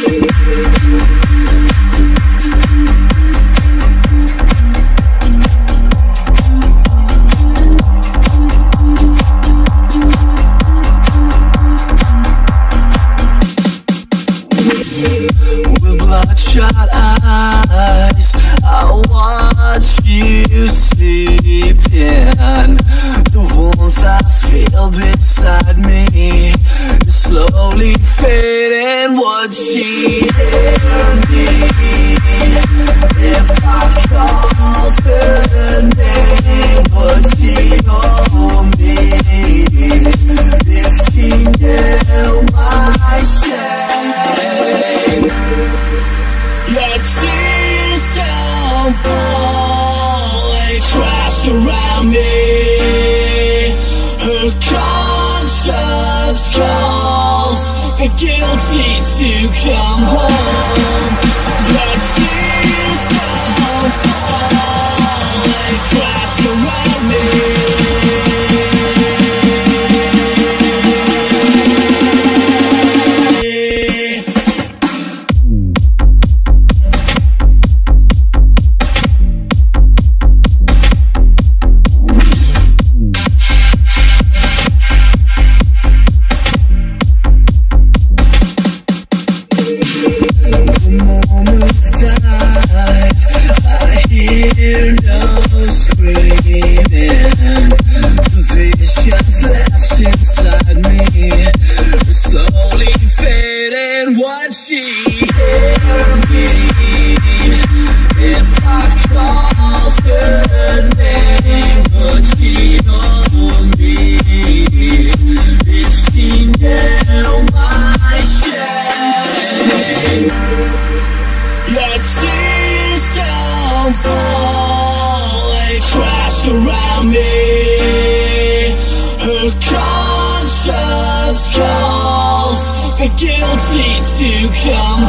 With bloodshot eyes, I watch you sleeping. The warmth I feel beside me is slowly fading. Would she hear me if I called her name? Would she know me if she knew my shame? Your tears don't fall, they crash around me. Her conscience calls the guilty to come home. Your tears don't fall, they crash around me. Around me, her conscience calls the guilty to come